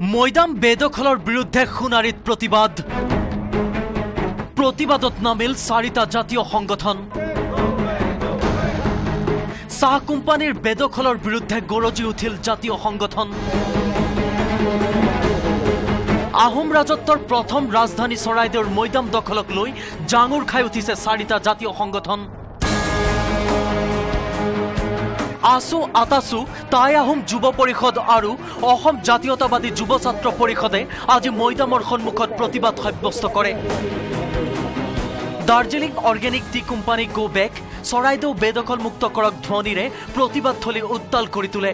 মৈদাম বেদখলৰ বিৰুদ্ধে সোণাৰীত প্ৰতিবাদত নামিল 4টা জাতীয় সংগঠন চাহ কোম্পানীৰ বেদখলৰ বিৰুদ্ধে গৰজি উঠিল জাতীয় সংগঠন আহোম ৰাজত্বৰ প্ৰথম ৰাজধানী চৰাইদেউৰ মৈদাম দখলক লৈ জাঙুৰ খাই উঠিছে 4টা জাতীয় সংগঠন আসু আতাসু তাই আহোম যুৱ পৰিষদ আৰু অসম জাতীয়তাবাদী যুৱ ছাত্ৰ পৰিষদে আজি মৈদামৰ সন্মুখত প্ৰতিবাদ সাব্যস্ত কৰে Darjeeling organic tea company go back Charaideo বেদখল মুক্ত কৰক ধ্বনিৰে প্ৰতিবাদ থলি উত্তাল কৰি তোলে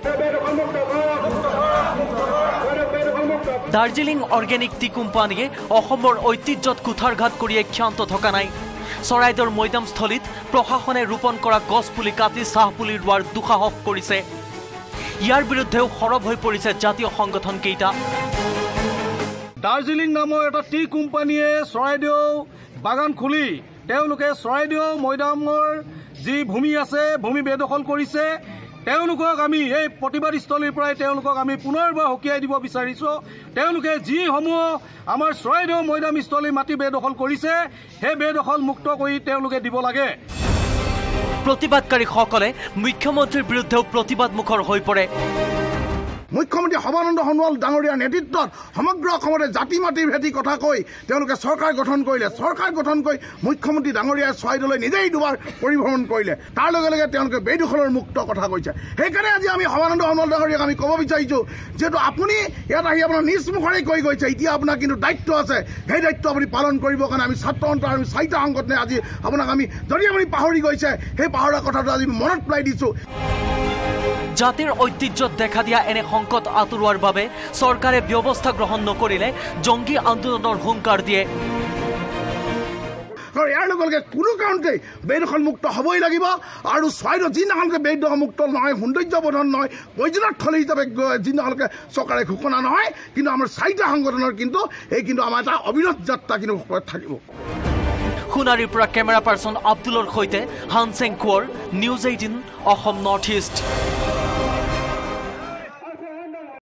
দাৰ্জিলিং অৰ্গেনিক টি কোম্পানীয়ে অসমৰ ঐতিহ্যত কুঠাৰঘাত কৰি ক্ষান্ত থকা নাই চৰাইদেউৰ মৈদামস্থলীত প্ৰশাসনে ৰোপণ কৰা গছ পুলি কাটি চাহ পুলি ৰোৱাৰ দুঃসাহস কৰিছে ইয়াৰ বিৰুদ্ধেও সৰব হৈ পৰিছে জাতীয় সংগঠন কেইটা দাৰ্জিলিং নামৰ এটা টি কোম্পানীয়ে চৰাইদেউ বাগান খুলি তেওঁলোকে চৰাইদেউ মৈদামৰ যি ভূমি আছে ভূমি বেদখল কৰিছে তেওঁলোকক আমি এই প্ৰতিবাদস্থলীৰ পৰাই তেওঁলোকক আমি পুনৰবাৰ হকিয়াই দিব বিচাৰিছো তেওঁলোকে যি সমূহ আমাৰ চৰাইদেউ মৈদামস্থলী মাটি বেদখল কৰিছে সেই বেদখল মুক্ত কৰি তেওঁলোকে দিব লাগে প্ৰতিবাদকাৰীসকলে মুখ্যমন্ত্ৰীৰ বিৰুদ্ধেও প্ৰতিবাদমুখৰ হৈ পৰে মুখ্যমন্ত্ৰী সৰ্বানন্দ সোণোৱাল ডাঙৰীয়াৰ নেতৃত্বত সমগ্ৰ অসমতে জাতি মাটিৰ ভেটি কথা কৈ তেওঁলোকে চৰকাৰ গঠন কৰিলে চৰকাৰ গঠন কৰি মুখ্যমন্ত্ৰী ডাঙৰীয়াই চৰাইদেউলৈ নিজেই দুবাৰ পৰিভ্ৰমণ কৰিলে তাৰ লগে লগে তেওঁলোকে বেদখলৰ মুক্ত কথা কৈছে সেইকাৰণে আজি আমি সৰ্বানন্দ সোণোৱাল ডাঙৰীয়াক আমি ক'ব বিচাৰিছোঁ যিহেতু আপুনি ইয়াত আহি আপোনাৰ নিজ মুখৰে কৈ গৈছে এতিয়া আপোনাৰ কিন্তু দায়িত্ব আছে সেই দায়িত্ব আপুনি পালন কৰিবৰ কাৰণে আমি ছাত্ৰ সন্থা আৰু 4টা সংগঠনে আজি আপোনাক আমি যদি আপুনি পাহৰি গৈছে সেই পাহৰা কথাটো আজি মনত পেলাই দিছোঁ জাতিৰ ঐতিহ্যত দেখা দিয়া এনে সংকট আঁতৰোৱাৰ বাবে চৰকাৰে ব্যৱস্থা গ্ৰহণ নকৰিলে জংগী আন্দোলনৰ হুংকাৰ দিয়ে ইয়াৰ লগে লগে কোনো কাৰণতে বেদখল মুক্ত হ'বই লাগিব আৰু চৰাইদেউ যিদিনাখনকে বেদখল মুক্ত নহয় সৌন্দৰ্যবৰ্ধন নহয় পৰ্যটনস্থলী হিচাপে যিদিনাখনকে চৰকাৰে ঘোষণা নহয় কিন্তু আমাৰ 4টা সংগঠনৰ কিন্তু আমাৰ এটা অবিৰত যাত্ৰা কিন্তু থাকিব সোণাৰীৰ পৰা কেমেৰা পাৰ্চন আব্দুলৰ সৈতে Hancheng Konwar news 18 Assam north east